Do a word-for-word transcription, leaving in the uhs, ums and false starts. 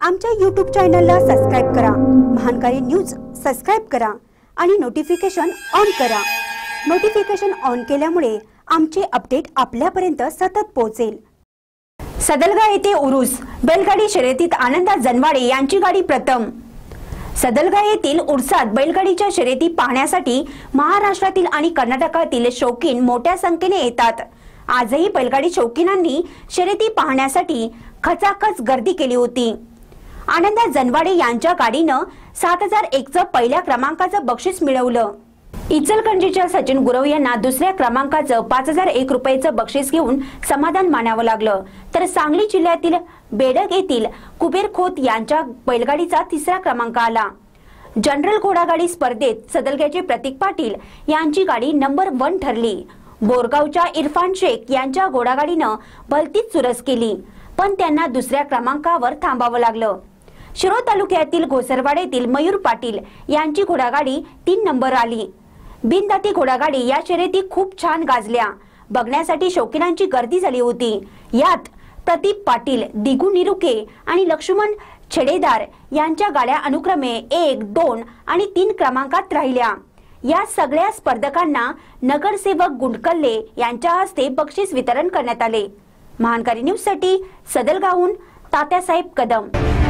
आमच्या यूट्यूब चॅनलला सबस्क्राइब करा, महानकारी न्यूज सबस्क्राइब करा आणि नोटिफिकेशन ऑन करा। नोटिफिकेशन ऑन केल्यामुळे आमचे अपडेट आपल्यापर्यंत सतत पोहोचेल। सदलगा येथे उरूस बैलगाडी शर्यतीत आनंदा जनवाडे यांची गाडी प्रथम। सदलगा येथील उर्सात बैलगाडीच्या शर्यती पाहण्यासाठी महाराष्ट्रातील आणि कर्नाटकातील शौकीन मोठ्या संख्येने येतात। आजही बैलगाडी शौकीनांनी शर्यती पाहण्यासाठी खचाखच गर्दी केली होती। आनंदा जनवाडे यांच्या गाडीनं सात हजार एक चं पहिल्या क्रमांकाचं बक्षीस मिळवलं। इचलकरंजीच्या सचिन गुरव यांना दुसऱ्या क्रमांकाचं पाच हजार एक रुपयाचं बक्षीस घेऊन समाधान मानावं लागलं, तर सांगली जिल्ह्यातील बेडग येथील कुबेर खोत यांच्या बैलगाडीचा तिसरा क्रमांक आला। जनरल घोडागाडी स्पर्धेत सदलग्याचे प्रतीक पाटील यांची गाडी नंबर वन ठरली। बोरगावच्या इरफान शेख यांच्या घोडागाडीनं भलतीच चुरस केली, पण त्यांना दुसऱ्या क्रमांकावर थांबावं लागलं। शिरोळ तालुक्यातील घोसरवाडीतील मयूर पाटील यांची घोडागाडी तीन नंबर आली। बिनदाती घोडागाडी या शर्यती खूप छान गाजल्या, बघण्यासाठी शौकीनांची गर्दी झाली होती। यात प्रदीप पाटील, दिगू निरुके आणि लक्ष्मण छेडेदार यांच्या गाड्या अनुक्रमे एक, दोन आणि तीन क्रमांकात राहिल्या। या सगळ्या स्पर्धकांना नगरसेवक गुंडकल्ले यांच्या हस्ते बक्षीस वितरण करण्यात आले। महानकारी न्यूज साठी सदलगावहून तात्यासाहेब कदम।